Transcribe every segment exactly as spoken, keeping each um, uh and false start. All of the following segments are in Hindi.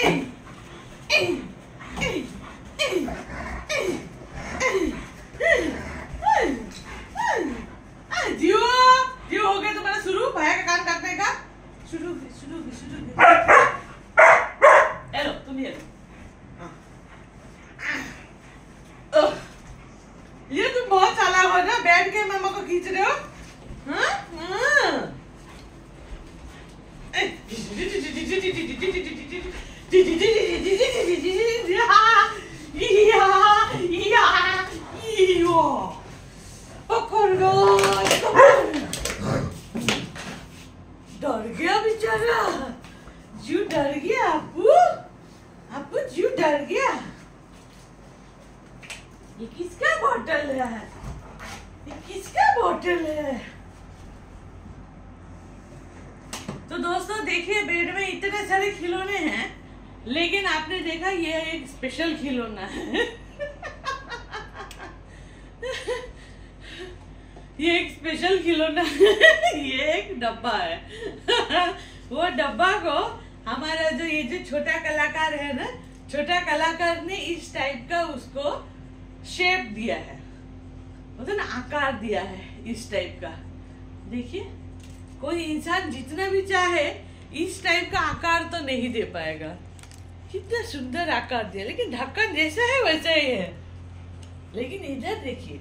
जियो जियो हो गया तुम्हारा शुरू भैया का कान काटने का शुरू शुरू शुरू हेलो तुम ये ये तुम बहुत चालाक हो ना, बैठ के मामा को खींच रहे हो। हाँ हाँ डर गया बेचारा, जीव डर गया। आपू आपू जीव डर गया। ये किसका बोतल है? ये किसका बोतल है? तो दोस्तों देखिए, बेड में इतने सारे खिलौने हैं, लेकिन आपने देखा ये एक स्पेशल खिलौना है। ये एक स्पेशल खिलौना है। ये एक डब्बा है। वो डब्बा को हमारा जो ये जो छोटा कलाकार है ना, छोटा कलाकार ने इस टाइप का उसको शेप दिया है, मतलब ना आकार दिया है इस टाइप का। देखिए, कोई इंसान जितना भी चाहे इस टाइप का आकार तो नहीं दे पाएगा। कितना सुंदर आकार दिया, लेकिन ढक्कन जैसा है वैसा ही है। लेकिन इधर देखिए,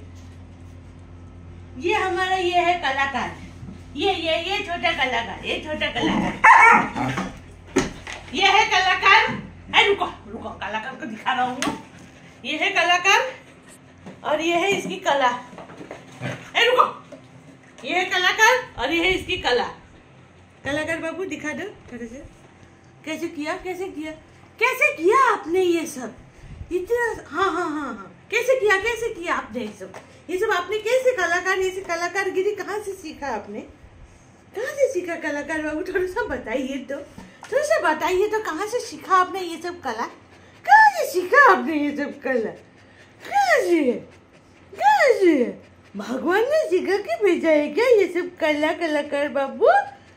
ये हमारा ये है कलाकार, ये ये ये छोटा कलाकार, ये छोटा कलाकार, ये है कलाकार। अरे रुको रुको, कलाकार को दिखा रहा हूँ। ये है कलाकार और ये है इसकी कला। अरे रुको, ये है कलाकार और ये है इसकी कला। कलाकार बाबू दिखा दो थोड़े से, कैसे किया कैसे किया कैसे किया आपने ये सब इतना। हाँ हाँ हाँ हाँ कैसे किया कैसे किया आपने ये सब ये सब आपने कैसे कलाकार ये कलाकारगिरी कहाँ से सीखा आपने? कहाँ से सीखा कलाकार बाबू? थोड़ा सा बताइए तो, थोड़ा सा बताइए तो, कहाँ से सीखा आपने ये सब कला? कहाँ से सीखा आपने ये सब कला? कहाँ से कहाँ से भगवान ने सिखा के भेजा है क्या ये सब कला कलाकार बाबू?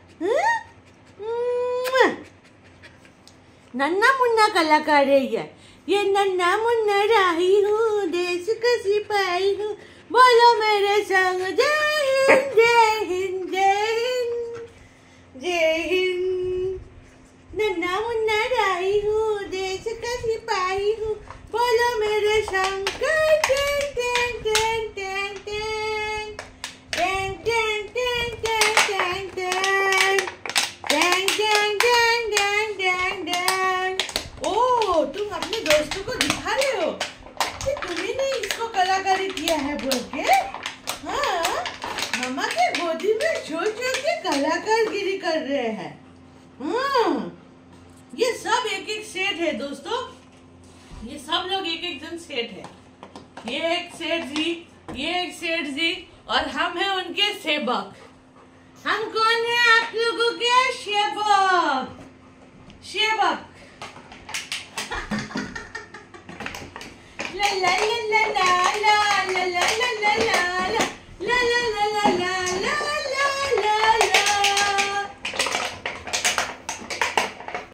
नन्ना मुन्ना कलाकार है ये ये नन्ना मुन्ना राही हूँ, देश का सिपाही हूँ, बोलो मेरे संग जय हिंद जय हिंद जय हिंद जय हिंद। नन्ना मुन्ना राही हूँ, देश का सिपाही हूँ, बोलो मेरे संग टें टें टें टें टें टें टें टें टें टें टें टें टें टें टें टें। ओ, तुम अपने दोस्तों को दिखा रहे हो कि तुम्ही ने इसको कलाकारी किया है बोल के? हाँ, मामा के गोदी में छो छो के कलाकारगिरी कर रहे हैं। हाँ, ये सब एक एक सेट है दोस्तों, ये सब लोग एक एक जन सेठ है। ये एक सेठ जी, ये एक सेठ जी, और हम हैं उनके सेवक। हम कौन है आप लोगों के? सेवक सेवक। ला ला ला ला ला ला ला ला ला ला।